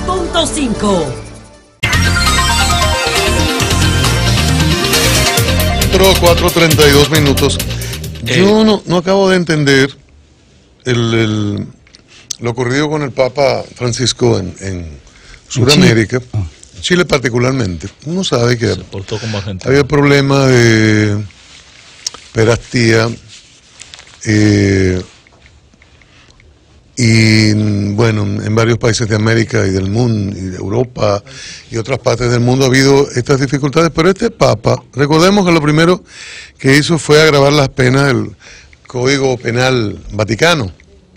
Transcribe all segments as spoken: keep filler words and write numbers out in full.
punto cinco. cuatro treinta y dos minutos. Yo no, no acabo de entender el, el, lo ocurrido con el Papa Francisco en, en Sudamérica, Chile. Chile particularmente. Uno sabe que Se portó como argentino. había problema de pedastía eh, y bueno, en varios países de América y del mundo y de Europa y otras partes del mundo ha habido estas dificultades, pero este Papa, recordemos que lo primero que hizo fue agravar las penas del Código Penal Vaticano.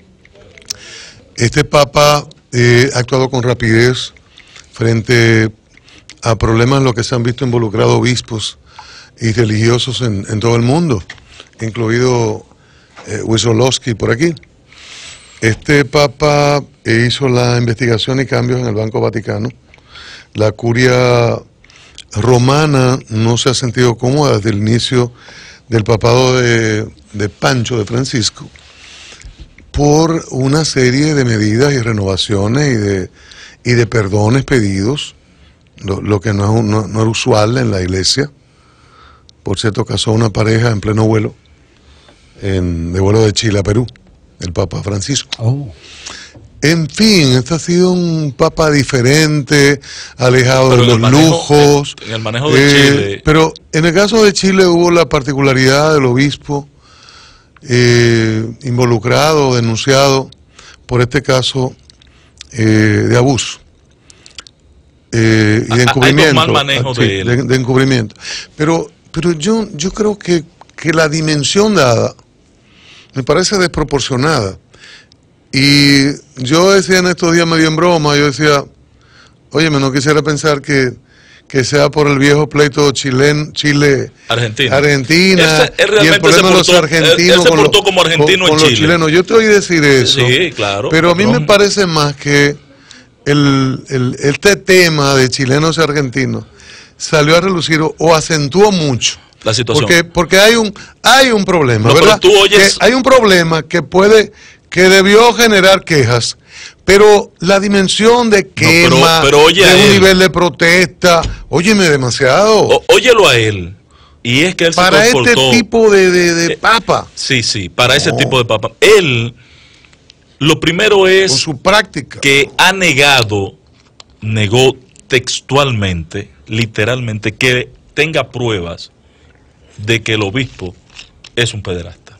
Este Papa eh, ha actuado con rapidez frente a problemas en los que se han visto involucrados obispos y religiosos en, en todo el mundo, incluido eh, Wesolowski por aquí. Este Papa hizo la investigación y cambios en el Banco Vaticano. La curia romana no se ha sentido cómoda desde el inicio del papado de, de Pancho, de Francisco, por una serie de medidas y renovaciones y de, y de perdones pedidos, lo, lo que no, es, no, no era usual en la iglesia. Por cierto, casó una pareja en pleno vuelo, en, de vuelo de Chile a Perú, el Papa Francisco. Oh. En fin, este ha sido un Papa diferente, alejado pero de los manejo, lujos. En el manejo de eh, Chile. Pero en el caso de Chile hubo la particularidad del obispo eh, involucrado, denunciado por este caso eh, de abuso eh, y de encubrimiento. Hay mal manejo sí, de, él. de, de encubrimiento. Pero, pero yo, yo creo que, que la dimensión dada me parece desproporcionada. Y yo decía en estos días medio en broma, yo decía, oye, no quisiera pensar que, que sea por el viejo pleito chilen, Chile, Argentina, Argentina él, él y el problema de los argentinos él, él se con, portó los, como argentino con, en con Chile. los chilenos. Yo te oí decir eso, sí, claro, pero a mí no. me parece más que el, el, este tema de chilenos y argentinos salió a relucir o, o acentuó mucho la situación. Porque, porque hay un hay un problema, no, ¿verdad? Tú oyes... que hay un problema que puede, que debió generar quejas, pero la dimensión de quema, no, pero, pero oye de un él. nivel de protesta, óyeme demasiado. O, óyelo a él. Y es que él para se comportó... este tipo de, de, de eh, papa. Sí, sí, para no. ese tipo de papa. Él, lo primero es... Con su práctica. Que ha negado, negó textualmente, literalmente, que tenga pruebas de que el obispo es un pederasta.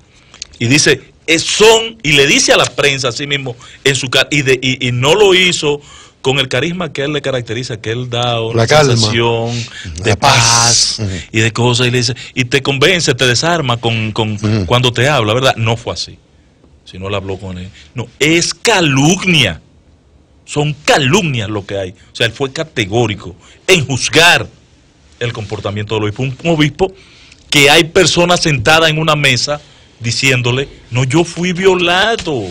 Y dice, son, y le dice a la prensa así mismo, en su y, de, y, y no lo hizo con el carisma que a él le caracteriza, que él da una la sensación calma, de paz, paz uh-huh. y de cosas, y le dice, y te convence, te desarma con, con uh-huh. cuando te habla, ¿verdad? No fue así. Si no le habló con él. No, es calumnia. Son calumnias lo que hay. O sea, él fue categórico en juzgar el comportamiento del obispo. Un, un obispo que hay personas sentadas en una mesa diciéndole, no, yo fui violado.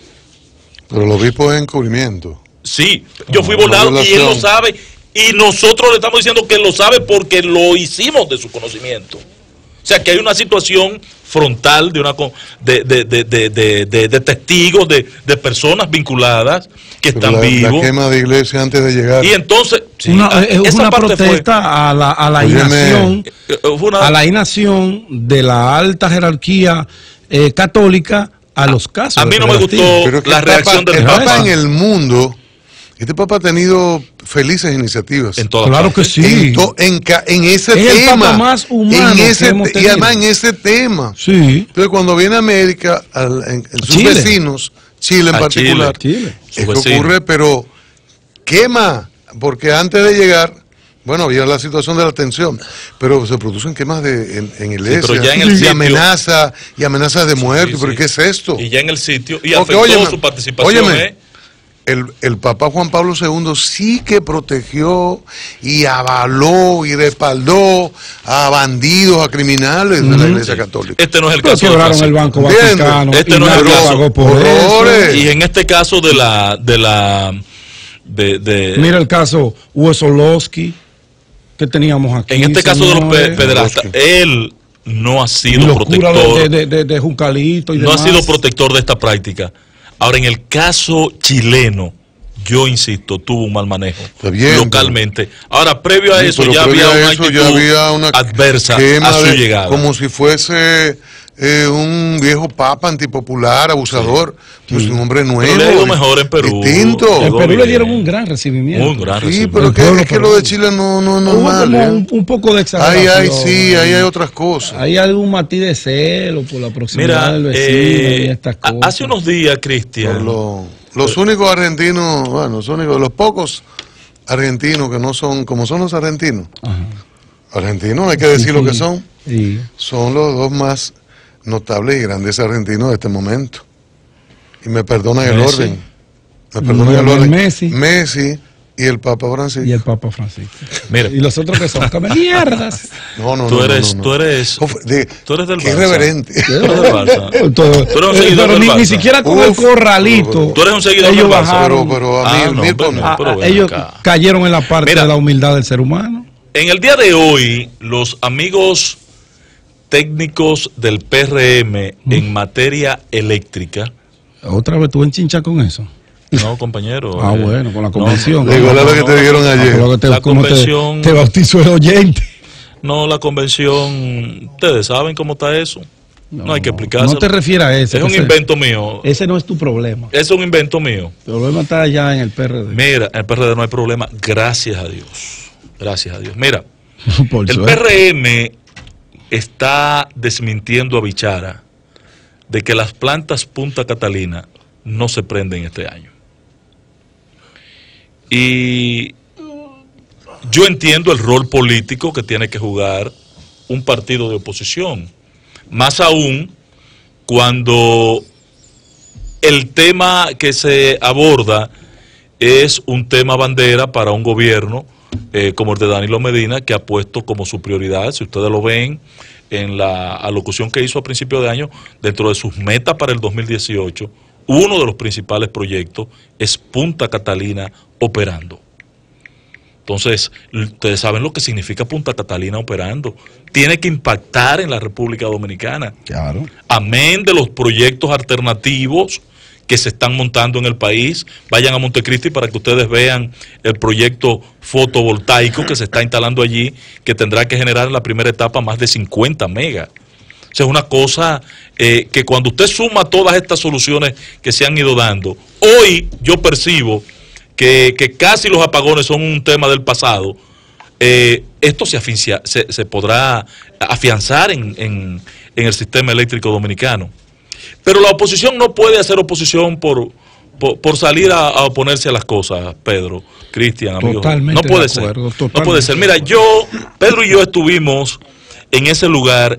Pero el obispo es encubrimiento. Sí, yo fui violado y él lo sabe. Y nosotros le estamos diciendo que él lo sabe porque lo hicimos de su conocimiento. O sea, que hay una situación frontal de una de, de, de, de, de, de, de testigos, de, de personas vinculadas que Pero están la, vivos. La quema de iglesia antes de llegar. Y entonces, sí, una, es esa una parte protesta fue, a la, a la inacción, una, a la inacción de la alta jerarquía eh, católica a los casos. A mí no me gustó Pero la reacción del Papa. El Papa en el mundo, este Papa ha tenido felices iniciativas. En todas claro partes. que sí. En, to, en, en ese es tema. El Papa más humano en ese, que hemos y además en ese tema. Sí. Entonces cuando viene a América, al, en, en sus Chile. vecinos, Chile en a particular, Chile. Chile. Esto ocurre, pero quema, porque antes de llegar, bueno, había la situación de la tensión, pero se producen quemas de, en, en iglesia, sí, pero ya en el y sitio, amenaza, y amenazas de muerte, sí, sí. pero ¿qué es esto? Y ya en el sitio, y porque, afectó óyeme, su participación. Óyeme, ¿eh? el, el Papa Juan Pablo segundo sí que protegió y avaló y respaldó a bandidos, a criminales mm-hmm. de la Iglesia sí. Católica. Este no es el pero caso. quebraron el Banco Vaticano. Este no es el caso. Por eso. Y en este caso de la... De la de, de, Mira el caso Wesolowski que teníamos aquí. En este caso señores. de los pederastas, él no ha sido protector. De, de, de, de Juncalito y no demás. ha sido protector de esta práctica. Ahora, en el caso chileno, yo insisto, tuvo un mal manejo bien, localmente. Pero, ahora, previo a sí, eso, ya previo había a una eso, actitud ya había una adversa a su de, llegada. Como si fuese eh, un viejo papa antipopular, abusador. Sí. Pues sí. Un hombre nuevo. Pero le ha ido mejor en Perú. Distinto. En Perú le dieron un gran recibimiento. Un gran sí, recibimiento. pero que, es que lo de Chile no, no, no Hubo normal. como ¿eh? un, un poco de exageración. Ahí hay, sí, ahí hay otras cosas. Hay algún matiz de celo por la proximidad Mira, del vecino eh, y estas cosas. Hace unos días, Cristian. Lo, los únicos argentinos, bueno, los únicos, los pocos argentinos que no son como son los argentinos. Ajá. Argentinos, hay que decir sí, lo que son. Sí. Son los dos más notables y grandes argentinos de este momento. Y me perdonan el orden. Me perdonan el orden. Messi. Messi y el Papa Francisco. Y el Papa Francisco. Mira. Y los otros que son come mierdas. No, no, tú no. Eres, no, no. Tú eres. De, tú eres del Barça. Qué irreverente. Tú eres del Barça. Tú eres un seguidor del Barça. Ni, ni siquiera con Uf, el corralito. pero, pero, tú eres un seguidor ellos del Barça. Bajaron, pero, pero a mí, ah, no, mil pero, por no, pero a, ellos acá. cayeron en la parte Mira, de la humildad del ser humano. En el día de hoy, los amigos técnicos del P R M mm. en materia eléctrica. ¿Otra vez tú enchinchas con eso? No, compañero. Ah, eh, bueno, con la convención. No, no, igual a lo que no, te dijeron ayer. Ah, te, la convención. Te, te bautizó el oyente. No, la convención. Ustedes saben cómo está eso. No, no hay que explicarlo. No te refieras a eso. Es un ese, invento mío. Ese no es tu problema. Es un invento mío. El problema está allá en el P R D. Mira, en el P R D no hay problema. Gracias a Dios. Gracias a Dios. Mira, Por el suerte. P R M está desmintiendo a Bichara de que las plantas Punta Catalina no se prenden este año. Y yo entiendo el rol político que tiene que jugar un partido de oposición, más aún cuando el tema que se aborda es un tema bandera para un gobierno eh, como el de Danilo Medina, que ha puesto como su prioridad, si ustedes lo ven en la alocución que hizo a principio de año, dentro de sus metas para el dos mil dieciocho, uno de los principales proyectos es Punta Catalina operando. Entonces, ustedes saben lo que significa Punta Catalina operando. Tiene que impactar en la República Dominicana. Claro. Amén de los proyectos alternativos que se están montando en el país. Vayan a Montecristi para que ustedes vean el proyecto fotovoltaico que se está instalando allí, que tendrá que generar en la primera etapa más de cincuenta megas. O sea, es una cosa eh, que cuando usted suma todas estas soluciones que se han ido dando, hoy yo percibo que, que casi los apagones son un tema del pasado. Eh, esto se, afincia, se, se podrá afianzar en, en, en el sistema eléctrico dominicano. Pero la oposición no puede hacer oposición por, por, por salir a, a oponerse a las cosas, Pedro, Cristian, amigos. No puede ser. Acuerdo, no puede ser. Mira, yo, Pedro y yo estuvimos en ese lugar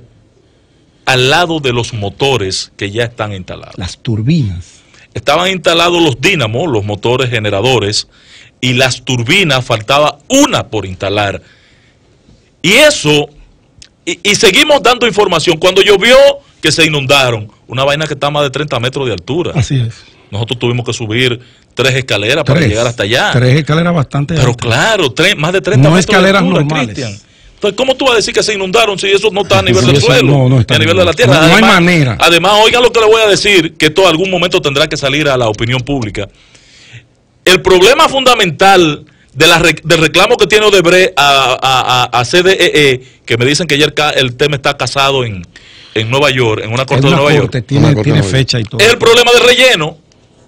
al lado de los motores que ya están instalados. Las turbinas. Estaban instalados los dínamos, los motores generadores, y las turbinas faltaba una por instalar. Y eso, y, y seguimos dando información. Cuando llovió, que se inundaron, una vaina que está a más de treinta metros de altura. Así es. Nosotros tuvimos que subir tres escaleras tres, para llegar hasta allá. Tres escaleras bastante Pero altas. claro, tres, más de treinta no metros escaleras de altura, normales. Cristian. Entonces, ¿cómo tú vas a decir que se inundaron si eso no está a nivel sí, del suelo? No, no está a nivel de la tierra. No, además, no hay manera. Además, oigan lo que le voy a decir, que esto algún momento tendrá que salir a la opinión pública. El problema fundamental de la, del reclamo que tiene Odebrecht a, a, a, a C D E E, que me dicen que ya el, el tema está casado en, en Nueva York, en una corte una de Nueva corte, York. Tiene, corte tiene de fecha y todo. Es el problema de relleno.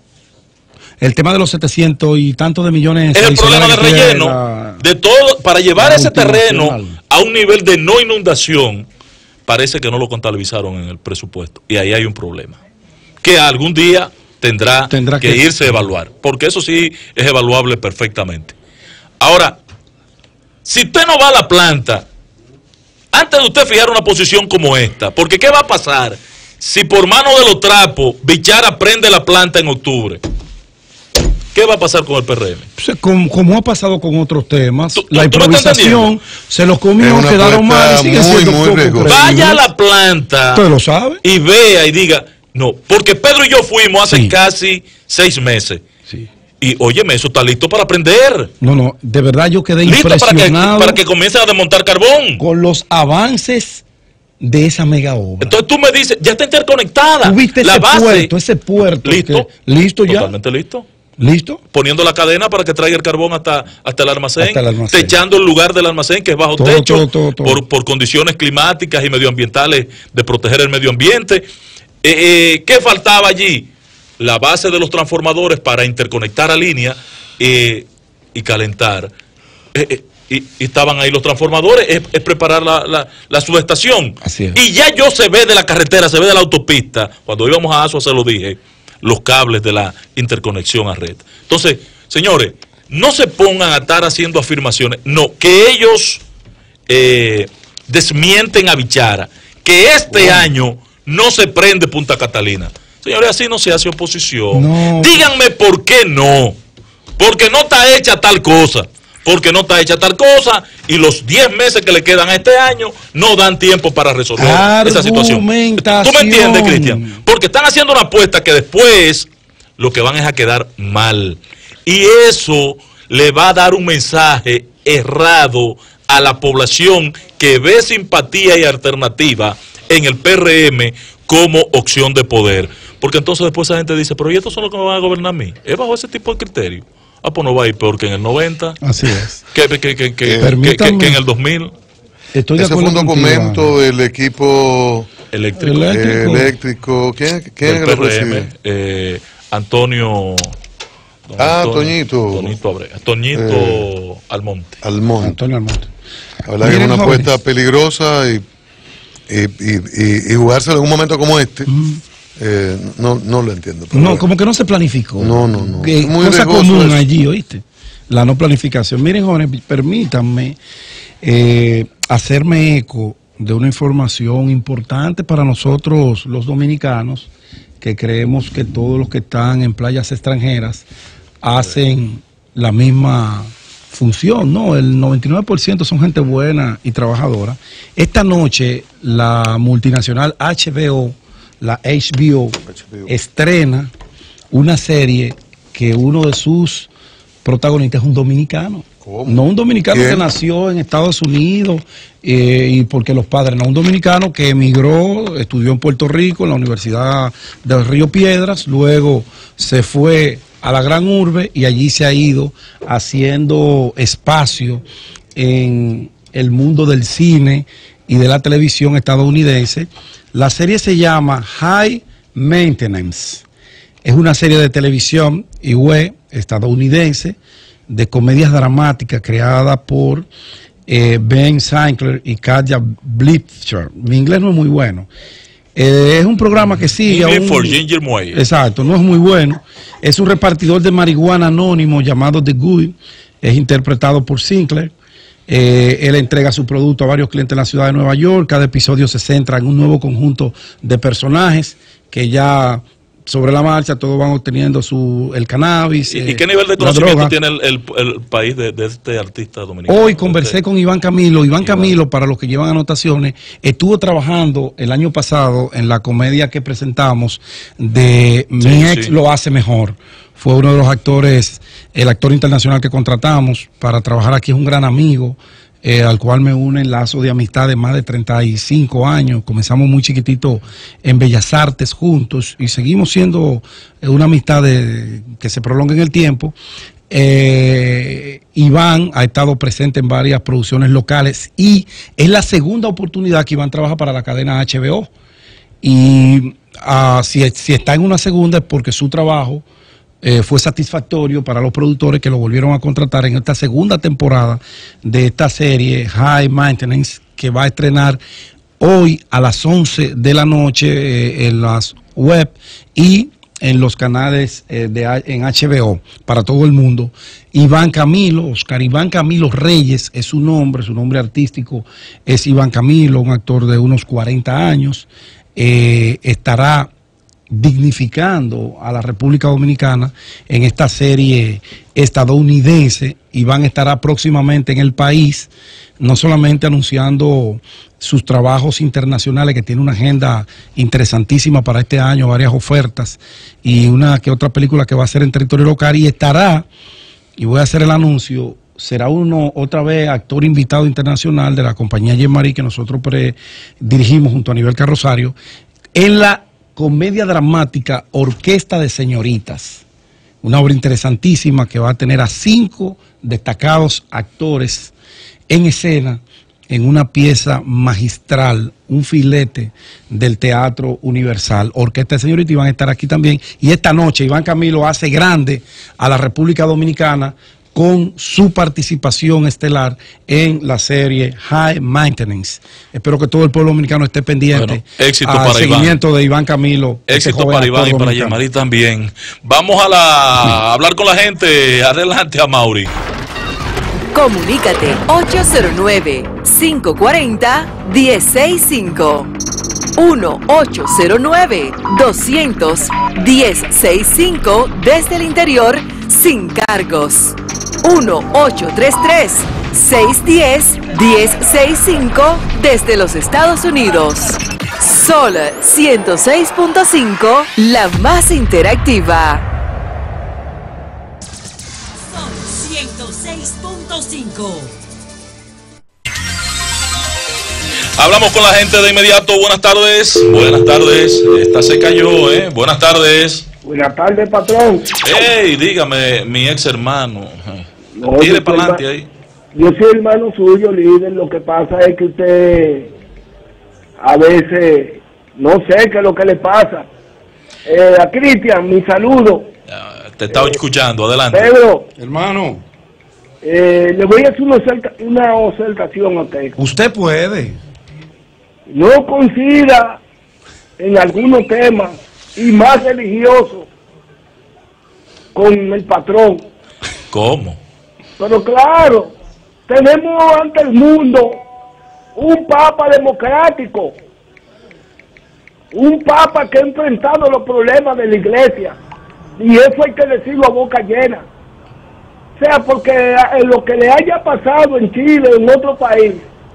El tema de los setecientos y tantos de millones. Es el problema de relleno. La, de todo, para llevar ese terreno a un nivel de no inundación, parece que no lo contabilizaron en el presupuesto. Y ahí hay un problema. Que algún día tendrá, tendrá que, que irse a evaluar. Porque eso sí es evaluable perfectamente. Ahora, si usted no va a la planta, antes de usted fijar una posición como esta, porque ¿qué va a pasar si por mano de los trapos Bichara prende la planta en octubre? ¿Qué va a pasar con el P R M? Pues, como, como ha pasado con otros temas, ¿Tú, la tú improvisación se los comió, quedaron mal y sigue siendo muy riesgoso. Vaya a la planta. Usted lo sabe. Y vea y diga, no, porque Pedro y yo fuimos hace sí. casi seis meses. Sí. Y óyeme, eso está listo para prender. No, no, de verdad yo quedé listo impresionado. Para que, para que comiencen a desmontar carbón. Con los avances de esa mega obra. Entonces tú me dices, ya está interconectada. ¿Tú viste la ese base, puerto, ese puerto? ¿Listo? Que, ¿Listo ya? Totalmente listo. ¿Listo? Poniendo la cadena para que traiga el carbón hasta, hasta, el, almacén, hasta el almacén, techando el lugar del almacén que es bajo todo, techo, todo, todo, todo. Por, por condiciones climáticas y medioambientales de proteger el medio ambiente. Eh, eh, ¿Qué faltaba allí? La base de los transformadores para interconectar a línea eh, y calentar. Eh, eh, y, y estaban ahí los transformadores, es, es preparar la, la, la subestación. Así es. Y ya yo se ve de la carretera, se ve de la autopista. Cuando íbamos a Asua se lo dije, los cables de la interconexión a red. Entonces, señores, no se pongan a estar haciendo afirmaciones, no, que ellos eh, desmienten a Bichara, que este wow. año no se prende Punta Catalina. Señores, así no se hace oposición. No. Díganme por qué no, porque no está hecha tal cosa, porque no está hecha tal cosa, y los diez meses que le quedan a este año no dan tiempo para resolver esa situación. ¿Tú me entiendes, Cristian? Porque están haciendo una apuesta que después lo que van es a quedar mal. Y eso le va a dar un mensaje errado a la población que ve simpatía y alternativa en el P R M como opción de poder. Porque entonces después esa gente dice, pero ¿y estos son los que me van a gobernar a mí? ¿Es bajo ese tipo de criterio? Ah, pues no va a ir peor que en el noventa. Así es. Que, que, que, que, que, que, que en el dos mil. Estoy de Ese fue un documento contigo, del equipo eléctrico. eléctrico. eléctrico. ¿Quién, quién es que lo preside? Eh, Antonio. Ah, Antonio, Toñito. Toñito Abreu. Toñito eh, Almonte. Almonte. Antonio Almonte. La verdad que es una apuesta peligrosa y, y, y, y, y jugárselo en un momento como este. Mm. Eh, no, no lo entiendo. No, bueno. Como que no se planificó. No, no, no. Que muy cosa común eso. Allí, ¿oíste? La no planificación. Miren, jóvenes, permítanme eh, hacerme eco de una información importante para nosotros los dominicanos, que creemos que todos los que están en playas extranjeras hacen la misma función, ¿no? El noventa y nueve por ciento son gente buena y trabajadora. Esta noche la multinacional H B O, la H B O, H B O estrena una serie que uno de sus protagonistas es un dominicano. ¿Cómo? No un dominicano ¿Quién? Que nació en Estados Unidos eh, y porque los padres, no, un dominicano que emigró, estudió en Puerto Rico, en la Universidad del Río Piedras, luego se fue a la gran urbe y allí se ha ido haciendo espacio en el mundo del cine y de la televisión estadounidense. La serie se llama High Maintenance. Es una serie de televisión y web estadounidense de comedias dramáticas creada por eh, Ben Sinclair y Katja Blitzer. Mi inglés no es muy bueno. Eh, es un programa que sigue a un, for Ginger Moy. Exacto, no es muy bueno. Es un repartidor de marihuana anónimo llamado The Good. Es interpretado por Sinclair. Eh, él entrega su producto a varios clientes en la ciudad de Nueva York. Cada episodio se centra en un nuevo conjunto de personajes que ya sobre la marcha todos van obteniendo su el cannabis. ¿Y, eh, ¿y qué nivel de conocimiento tiene el, el, el país de, de este artista dominicano? Hoy conversé este... con Iván Camilo. Iván, Iván Camilo, para los que llevan anotaciones, estuvo trabajando el año pasado en la comedia que presentamos de sí, Mi ex sí. lo hace mejor. Fue uno de los actores, el actor internacional que contratamos para trabajar aquí, es un gran amigo, eh, al cual me une el lazo de amistad de más de treinta y cinco años. Comenzamos muy chiquitito en Bellas Artes juntos y seguimos siendo una amistad de, que se prolonga en el tiempo. Eh, Iván ha estado presente en varias producciones locales y es la segunda oportunidad que Iván trabaja para la cadena H B O. Y uh, si, si está en una segunda es porque su trabajo Eh, fue satisfactorio para los productores que lo volvieron a contratar en esta segunda temporada de esta serie High Maintenance, que va a estrenar hoy a las once de la noche eh, en las web y en los canales eh, de, en H B O para todo el mundo. Iván Camilo, Oscar Iván Camilo Reyes es su nombre, su nombre artístico es Iván Camilo, un actor de unos cuarenta años, eh, estará dignificando a la República Dominicana en esta serie estadounidense. Iván estará próximamente en el país, no solamente anunciando sus trabajos internacionales, que tiene una agenda interesantísima para este año, varias ofertas y una que otra película que va a hacer en territorio local, y estará, y voy a hacer el anuncio, será uno otra vez actor invitado internacional de la compañía Jean-Marie que nosotros dirigimos junto a Nivel Carrosario en la comedia dramática Orquesta de Señoritas, una obra interesantísima que va a tener a cinco destacados actores en escena en una pieza magistral, un filete del Teatro Universal. Orquesta de Señorita, y van a estar aquí también. Y esta noche Iván Camilo hace grande a la República Dominicana con su participación estelar en la serie High Maintenance. Espero que todo el pueblo dominicano esté pendiente bueno, éxito al para seguimiento Iván. de Iván Camilo. Éxito para Iván y para Yemari también. Vamos a, la, a hablar con la gente. Adelante, a Mauri. Comunícate ocho cero nueve, cinco cuatro cero, uno cero seis cinco. uno ocho cero nueve, dos cero cero, uno cero seis cinco desde el interior sin cargos. uno ocho tres tres, seis uno cero, uno cero seis cinco desde los Estados Unidos. Sol ciento seis punto cinco, la más interactiva. Sol ciento seis punto cinco. Hablamos con la gente de inmediato. Buenas tardes. Buenas tardes. Esta se cayó, ¿eh? Buenas tardes. Buenas tardes, patrón. Hey, dígame, mi ex hermano. No, Tire para adelante ahí. Yo soy hermano suyo, líder. Lo que pasa es que usted a veces no sé qué es lo que le pasa. Eh, a Cristian, mi saludo. Te estaba eh, escuchando, adelante. Pedro, hermano, eh, le voy a hacer una, oferta, una observación a usted. Usted puede. No considera en algunos temas y más religiosos con el patrón. ¿Cómo? Pero claro, tenemos ante el mundo un papa democrático, un papa que ha enfrentado los problemas de la iglesia, y eso hay que decirlo a boca llena. O sea, porque lo que le haya pasado en Chile, en otro país,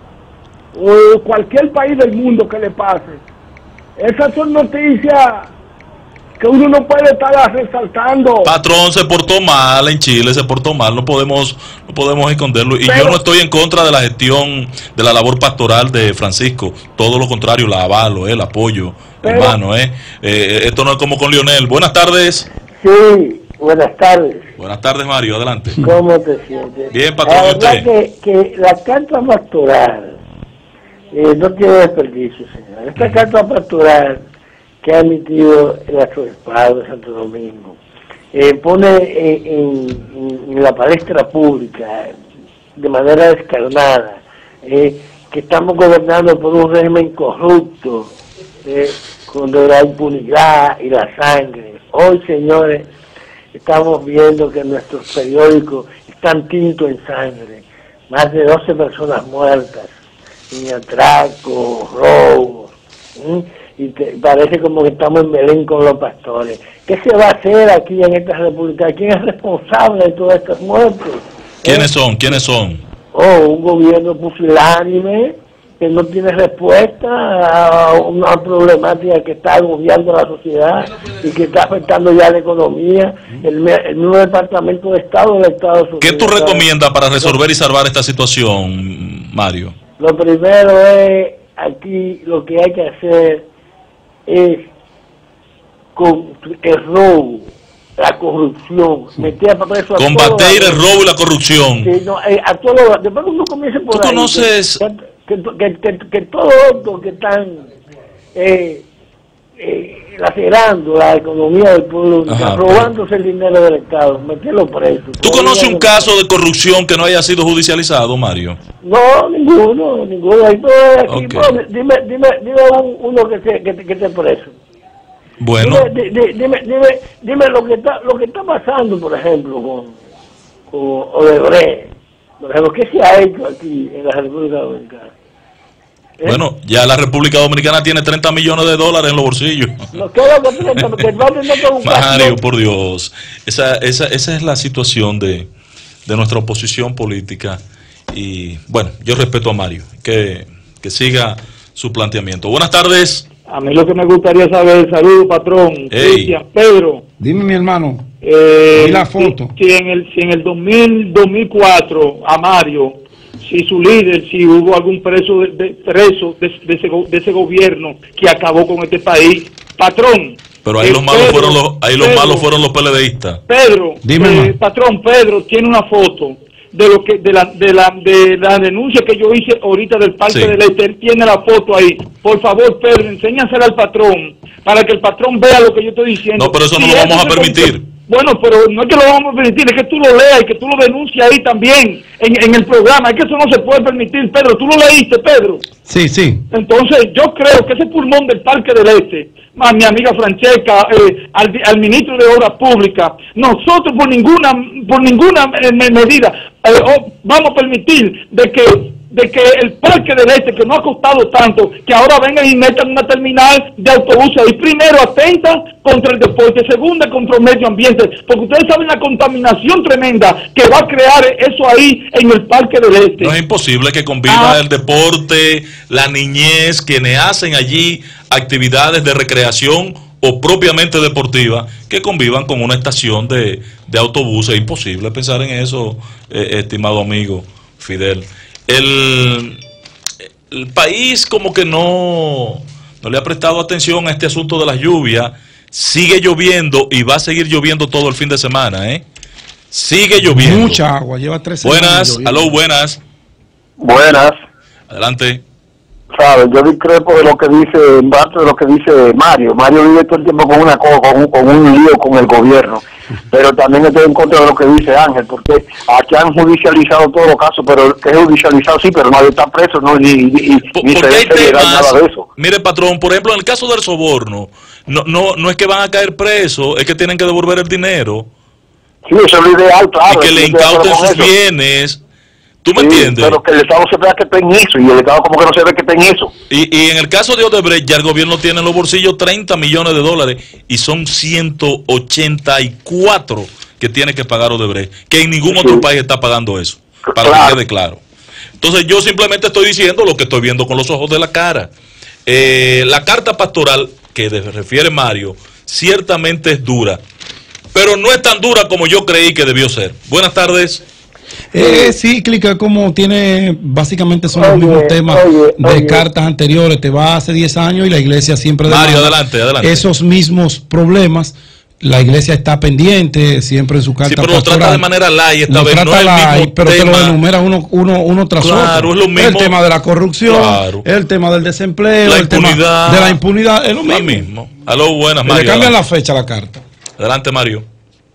o cualquier país del mundo que le pase, esas son noticias que uno no puede estar resaltando. Patrón, se portó mal en Chile, se portó mal, no podemos no podemos esconderlo. Y Pero, yo no estoy en contra de la gestión, de la labor pastoral de Francisco, todo lo contrario, la avalo, el apoyo, pero, hermano. Eh. Eh, esto no es como con Lionel. Buenas tardes. Sí, buenas tardes. Buenas tardes, Mario, adelante. ¿Cómo te sientes? Bien, patrón, la verdad usted. Que, que la carta pastoral eh, no tiene desperdicio, señor. Esta carta pastoral que ha emitido el arzobispado de Santo Domingo eh, pone eh, en, en, en la palestra pública de manera descarnada eh, que estamos gobernando por un régimen corrupto, eh, donde la impunidad y la sangre. Hoy, señores, estamos viendo que nuestros periódicos están tintos en sangre. Más de doce personas muertas en atracos, robos. ¿sí? Y te, parece como que estamos en Belén con los pastores. ¿Qué se va a hacer aquí en esta república? ¿Quién es responsable de todas estas muertes? ¿Quiénes ¿Eh? son? ¿Quiénes son? Oh, un gobierno pusilánime que no tiene respuesta a una problemática que está agobiando a la sociedad y que está afectando ya la economía, el, el nuevo Departamento de Estado de Estados Unidos. ¿Qué tú recomiendas para resolver y salvar esta situación, Mario? Lo primero es, aquí lo que hay que hacer es con el robo, la corrupción, meter a preso a combatir el robo y la corrupción. Sí, no, eh, a todos, después uno comience por ¿Tú ahí, conoces? Que, que, que, que, que todos los que están eh, eh, lacerando la economía del pueblo, Ajá, robándose pero... el dinero del Estado, meterlo preso. ¿Tú conoces un caso de corrupción que no haya sido judicializado, Mario? No, ninguno, ninguno. Aquí, okay. Bueno, dime, dime, dime uno que esté que, que esté preso. Bueno. Dime, dime, dime, dime, dime lo que está lo que está pasando, por ejemplo, con, con Odebrecht. Por ejemplo, ¿qué se ha hecho aquí en la República Dominicana? ¿Eh? Bueno, ya la República Dominicana tiene treinta millones de dólares en los bolsillos. No queda con treinta, porque va a tener que buscar. Mario, por Dios. Esa, esa, esa es la situación de, de nuestra oposición política. Y bueno, yo respeto a Mario. Que, que siga su planteamiento. Buenas tardes. A mí lo que me gustaría saber, saludo patrón, Cristian, Pedro. Dime, mi hermano. Eh, ¿Y la foto? Si, si en el si en el dos mil, dos mil cuatro a Mario, si su líder, si hubo algún preso de, de preso de, de, ese, de ese gobierno que acabó con este país, patrón, Pero ahí Eh, los malos Pedro, fueron los, ahí los Pedro, malos fueron los PLDistas. Pedro, Dime, eh, patrón, Pedro tiene una foto de lo que de la de la de la denuncia que yo hice ahorita del Parque Sí. del Este. Él tiene la foto ahí. Por favor, Pedro, enséñasela al patrón para que el patrón vea lo que yo estoy diciendo. No, pero eso no Si lo vamos a se permitir. compre- Bueno, pero no es que lo vamos a permitir, es que tú lo leas y que tú lo denuncies ahí también en, en el programa. Es que eso no se puede permitir, Pedro. Tú lo leíste, Pedro. Sí, sí. Entonces, yo creo que ese pulmón del Parque del Este, a mi amiga Francesca, eh, al, al ministro de Obras Públicas, nosotros por ninguna por ninguna eh, me- medida eh, oh, vamos a permitir de que de que el Parque del Este, que no ha costado tanto, que ahora vengan y metan una terminal de autobuses y primero atenta contra el deporte, segundo contra el medio ambiente, porque ustedes saben la contaminación tremenda que va a crear eso ahí en el Parque del Este. No es imposible que conviva Ah. el deporte, la niñez, quienes hacen allí actividades de recreación o propiamente deportiva, que convivan con una estación de, de autobuses. Es imposible pensar en eso, eh, estimado amigo Fidel. El, el país como que no, no le ha prestado atención a este asunto de las lluvias. Sigue lloviendo y va a seguir lloviendo todo el fin de semana, ¿eh? Sigue lloviendo. Mucha agua, lleva tres semanas Buenas, lloviendo. aló, buenas. Buenas. Adelante. ¿Sabes? Yo discrepo de lo que dice, en parte de lo que dice Mario. Mario vive todo el tiempo con una co- con, un- con un lío con el gobierno. Pero también estoy en contra de lo que dice Ángel, porque aquí han judicializado todos los casos, pero que es judicializado sí, pero nadie está preso, no, ni, ni, Por- ni se porque hay debe dar temas, nada de eso. mire patrón, por ejemplo en el caso del soborno, no, no, no es que van a caer presos, es que tienen que devolver el dinero Sí, eso es lo ideal, claro. y que sí, le estoy de acuerdo incauten con sus eso. bienes. ¿Tú me Sí, entiendes? pero que el Estado se vea que está en eso, y el Estado como que no se ve que está en eso. Y, y en el caso de Odebrecht, ya el gobierno tiene en los bolsillos treinta millones de dólares y son ciento ochenta y cuatro que tiene que pagar Odebrecht, que en ningún otro Sí. país está pagando eso, para Claro. que quede claro. Entonces yo simplemente estoy diciendo lo que estoy viendo con los ojos de la cara. Eh, la carta pastoral que de- refiere Mario ciertamente es dura, pero no es tan dura como yo creí que debió ser. Buenas tardes. Es cíclica, como tiene, básicamente son los Oye, mismos temas oye, de oye. cartas anteriores. Te va hace diez años y la iglesia siempre Mario, demanda adelante, adelante. esos mismos problemas. La iglesia está pendiente siempre en su carta Sí, pero lo pastoral. trata de manera light esta Lo vez, no trata es el light, mismo pero te tema. lo enumera uno, uno, uno tras Claro, otro. es lo mismo. El tema de la corrupción, Claro. el tema del desempleo, La el tema impunidad. de la impunidad, es lo Lo mismo. mismo. Aló, buenas, Le Mario. cambian adelante. la fecha a la carta. Adelante, Mario.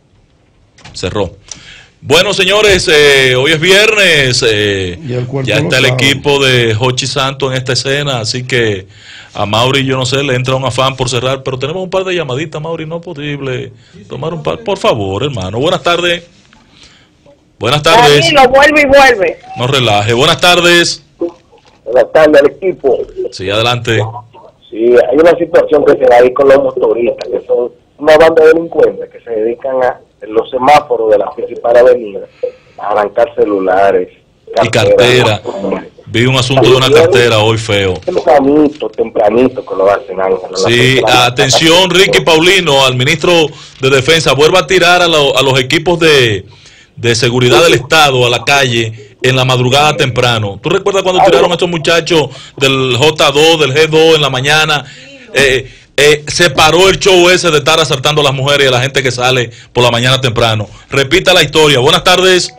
Cerró. Bueno, señores, eh, hoy es viernes. eh, Y el cuerpo ya lo está el sabe. equipo de Jochi Santos en esta escena, así que a Mauri, yo no sé, le entra un afán por cerrar, pero tenemos un par de llamaditas, Mauri, no es posible tomar un par, por favor, hermano. Buenas tardes. Buenas tardes. Danilo, vuelve y vuelve. No relaje. Buenas tardes. Buenas tardes al equipo. Sí, adelante. Sí, hay una situación que se da ahí con los motoristas, que son una banda de delincuentes que se dedican a, en los semáforos de las principales avenidas, a arrancar celulares, Y cartera. Vi un asunto de una cartera hoy feo. Tempranito, tempranito que lo hacen, Ángel. a las Sí, seis de la atención mañana. Ricky Paulino, al ministro de Defensa, vuelva a tirar a, lo- a los equipos de, de seguridad del Estado a la calle en la madrugada temprano. ¿Tú recuerdas cuando tiraron a estos muchachos del J dos, del G dos en la mañana? Eh, eh, se paró el show ese de estar asaltando a las mujeres y a la gente que sale por la mañana temprano. Repita la historia. Buenas tardes.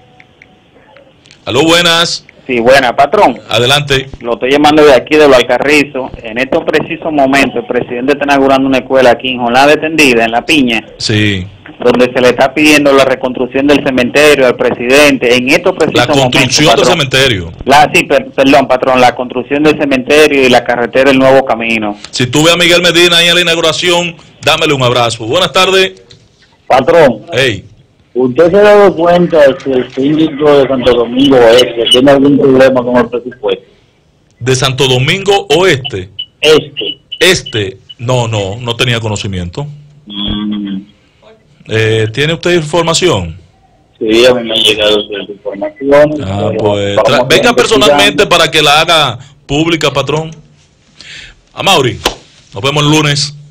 Aló, buenas. Sí, buena, patrón. Adelante. Lo estoy llamando de aquí, de los Alcarrizos. En estos precisos momentos, el presidente está inaugurando una escuela aquí en Jonlá de Tendida, en La Piña, Sí. donde se le está pidiendo la reconstrucción del cementerio al presidente. En estos precisos La construcción momentos, del patrón. cementerio. La, sí, per- perdón, patrón, la construcción del cementerio y la carretera del Nuevo Camino. Si tú ves a Miguel Medina ahí en la inauguración, dámele un abrazo. Buenas tardes. Patrón, Hey. ¿usted se ha dado cuenta de que el síndico de Santo Domingo Este tiene algún problema con el presupuesto? De Santo Domingo Oeste. Este. Este, no, no, no tenía conocimiento. Mm, Eh, ¿Tiene usted información? sí, a mí me han llegado ciertas informaciones. Ah, pero pues, vamos tra- a venga investigar. personalmente para que la haga pública, patrón. A Mauri, nos vemos el lunes.